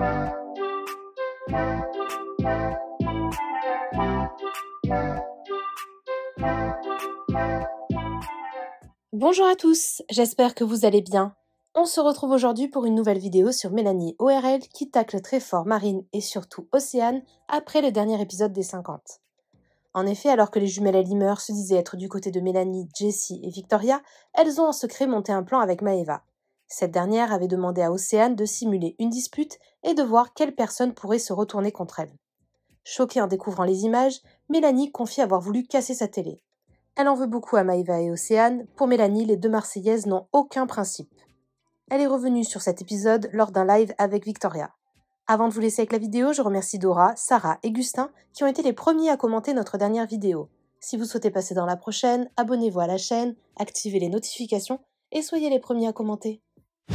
Bonjour à tous, j'espère que vous allez bien. On se retrouve aujourd'hui pour une nouvelle vidéo sur Mélanie ORL qui tacle très fort Marine et surtout Océane après le dernier épisode des 50. En effet, alors que les jumelles Elimer se disaient être du côté de Mélanie, Jessie et Victoria, elles ont en secret monté un plan avec Maeva. Cette dernière avait demandé à Océane de simuler une dispute et de voir quelle personne pourrait se retourner contre elle. Choquée en découvrant les images, Mélanie confie avoir voulu casser sa télé. Elle en veut beaucoup à Maeva et Océane. Pour Mélanie, les deux Marseillaises n'ont aucun principe. Elle est revenue sur cet épisode lors d'un live avec Victoria. Avant de vous laisser avec la vidéo, je remercie Dora, Sarah et Gustin qui ont été les premiers à commenter notre dernière vidéo. Si vous souhaitez passer dans la prochaine, abonnez-vous à la chaîne, activez les notifications et soyez les premiers à commenter.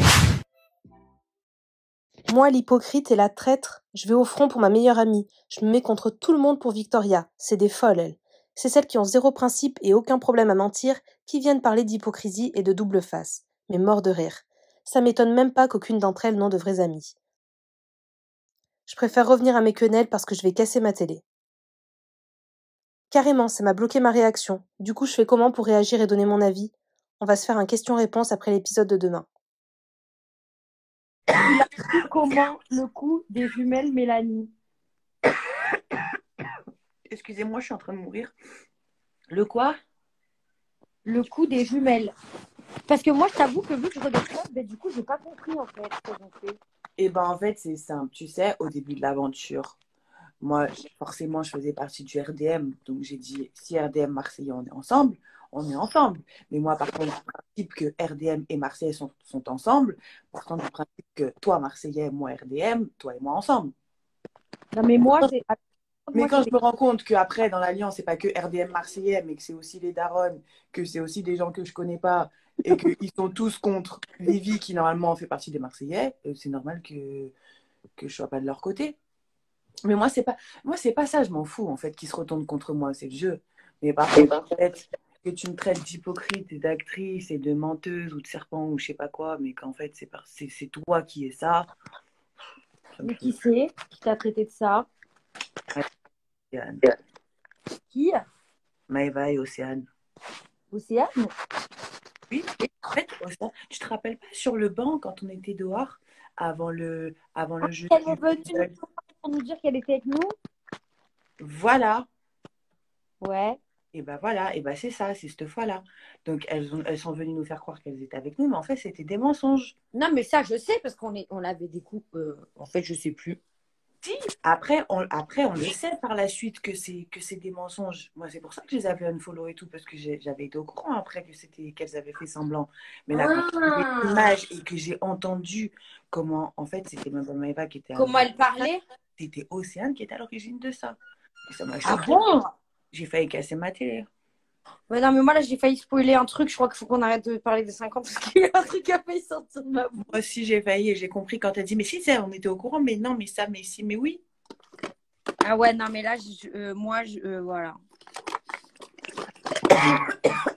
Moi, l'hypocrite et la traître, je vais au front pour ma meilleure amie. Je me mets contre tout le monde pour Victoria. C'est des folles, elles. C'est celles qui ont zéro principe et aucun problème à mentir qui viennent parler d'hypocrisie et de double face. Mais mort de rire. Ça m'étonne même pas qu'aucune d'entre elles n'ont de vrais amis. Je préfère revenir à mes quenelles parce que je vais casser ma télé. Carrément, ça m'a bloqué ma réaction. Du coup, je fais comment pour réagir et donner mon avis? On va se faire un question-réponse après l'épisode de demain. Il a pris comment le coup des jumelles Mélanie? Excusez-moi, je suis en train de mourir. Le quoi? Le coup des jumelles. Parce que moi, je t'avoue que vu que je regarde ça, ben, du coup, j'ai pas compris en fait ce qu'ils ont fait. Eh ben, en fait, c'est simple. Tu sais, au début de l'aventure, moi, forcément, je faisais partie du RDM. Donc, j'ai dit, si RDM, Marseillais, on est ensemble, on est ensemble. Mais moi, par contre, du principe que RDM et Marseillais sont ensemble, par contre, du principe que toi, Marseillais, moi, RDM, toi et moi, ensemble. Non, mais moi, c'est. Mais Moi, quand je me rends compte qu'après, dans l'Alliance, c'est pas que RDM Marseillais, mais que c'est aussi les darons, que c'est aussi des gens que je connais pas, et qu'ils sont tous contre Lévi, qui normalement fait partie des Marseillais, c'est normal que je sois pas de leur côté. Mais moi, c'est pas ça, je m'en fous, en fait, qu'ils se retournent contre moi, c'est le jeu. Mais par contre, en fait, que tu me traites d'hypocrite et d'actrice et de menteuse ou de serpent ou je sais pas quoi, mais qu'en fait, c'est toi qui es ça. Mais qui c'est qui t'a traité de ça? Océane. Qui? Maëva et Océane. Océane? Oui, et en fait, Océane, tu te rappelles pas sur le banc quand on était dehors avant le jeu Elle est venue nous voir pour nous dire qu'elle était avec nous? Voilà. Ouais. Et ben voilà, et ben c'est ça, c'est cette fois-là. Donc elles sont venues nous faire croire qu'elles étaient avec nous, mais en fait c'était des mensonges. Non, mais ça, je sais, parce on avait des coups. En fait, je sais plus. Si, après on le sait par la suite que c'est des mensonges. Moi c'est pour ça que je les avais unfollow et tout, parce que j'avais été au courant après qu'elles avaient fait semblant. Mais là quand j'ai vu l'image et que j'ai entendu comment, en fait c'était même pas Maëva qui était à Comment elle parlait? c'était Océane qui était à l'origine de ça. Et ça m'a Ah choquée. bon? J'ai failli casser ma télé. Ouais, non, mais moi, là, j'ai failli spoiler un truc. Je crois qu'il faut qu'on arrête de parler des 50 parce qu'il y a un truc qui a failli sortir de ma bouche. Moi aussi, j'ai failli et j'ai compris quand elle dit, mais si, on était au courant, mais non, mais ça, mais si, mais oui. Ah ouais, non, mais là, moi, voilà.